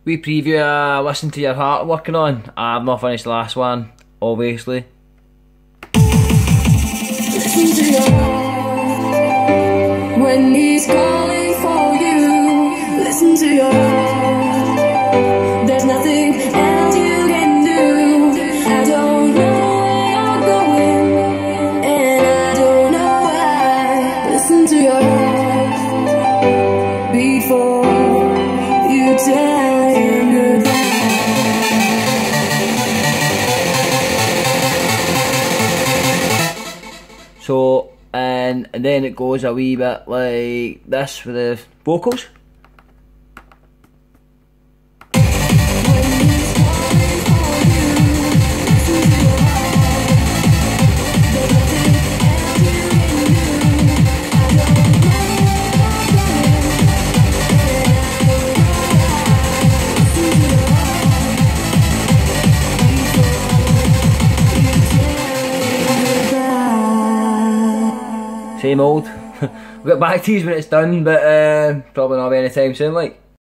wee preview, Listen to Your Heart working on. I've not finished the last one, obviously. Listen to your heart when he's calling for you. Listen to your heart. There's nothing else you can do. I don't know where you're going, and I don't know why. Listen to your heart before you tell him goodbye. So, and then it goes a wee bit like this with the vocals. Same old. We'll get back to these when it's done, but probably not anytime soon, like.